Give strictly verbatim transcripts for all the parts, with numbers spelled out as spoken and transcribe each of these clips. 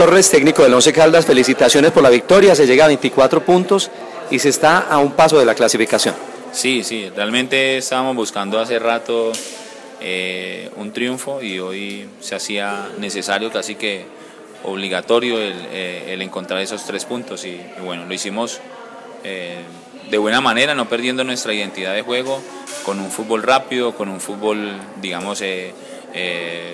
Torres, técnico del Once Caldas, felicitaciones por la victoria, se llega a veinticuatro puntos y se está a un paso de la clasificación. Sí, sí, realmente estábamos buscando hace rato eh, un triunfo y hoy se hacía necesario, casi que obligatorio el, eh, el encontrar esos tres puntos y, y bueno, lo hicimos eh, de buena manera, no perdiendo nuestra identidad de juego, con un fútbol rápido, con un fútbol, digamos, eh, eh,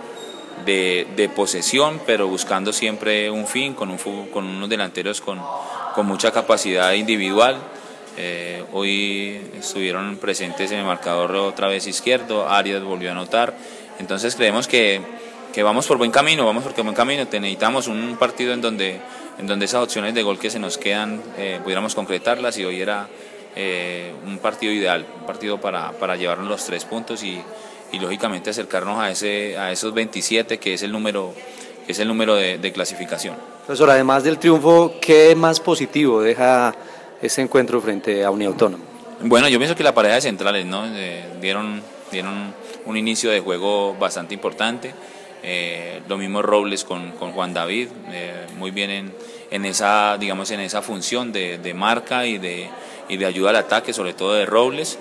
de, de posesión, pero buscando siempre un fin, con, un fútbol, con unos delanteros con, con mucha capacidad individual. Eh, hoy estuvieron presentes en el marcador otra vez izquierdo, Arias volvió a anotar, entonces creemos que, que vamos por buen camino, vamos por buen camino, necesitamos un partido en donde, en donde esas opciones de gol que se nos quedan eh, pudiéramos concretarlas y hoy era eh, un partido ideal, un partido para, para llevarnos los tres puntos y, y lógicamente acercarnos a, ese, a esos veintisiete que es el número, que es el número de, de clasificación. Profesor, además del triunfo, ¿qué más positivo deja ese encuentro frente a Uniautónoma? Bueno, yo pienso que la pareja de centrales, ¿no? Eh, dieron, dieron un inicio de juego bastante importante, eh, lo mismo Robles con, con Juan David, eh, muy bien en, en esa, digamos, en esa función de, de marca y de, y de ayuda al ataque, sobre todo de Robles.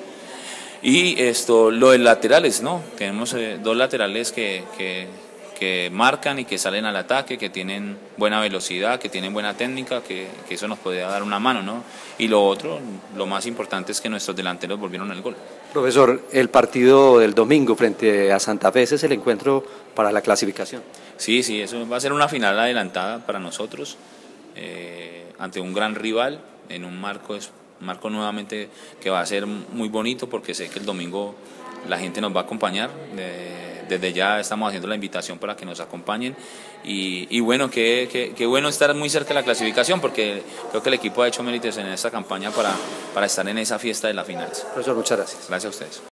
Y esto, lo de laterales, ¿no? Tenemos eh, dos laterales que, que, que marcan y que salen al ataque, que tienen buena velocidad, que tienen buena técnica, que, que eso nos podría dar una mano, ¿no? Y lo otro, lo más importante es que nuestros delanteros volvieron al gol. Profesor, el partido del domingo frente a Santa Fe, ese es el encuentro para la clasificación. Sí, sí, eso va a ser una final adelantada para nosotros, eh, ante un gran rival, en un marco, un marco nuevamente que va a ser muy bonito, porque sé que el domingo la gente nos va a acompañar. Eh, desde ya estamos haciendo la invitación para que nos acompañen y, y bueno, qué que, que bueno estar muy cerca de la clasificación, porque creo que el equipo ha hecho méritos en esta campaña para, para estar en esa fiesta de las finales. Profesor, muchas gracias. Gracias a ustedes.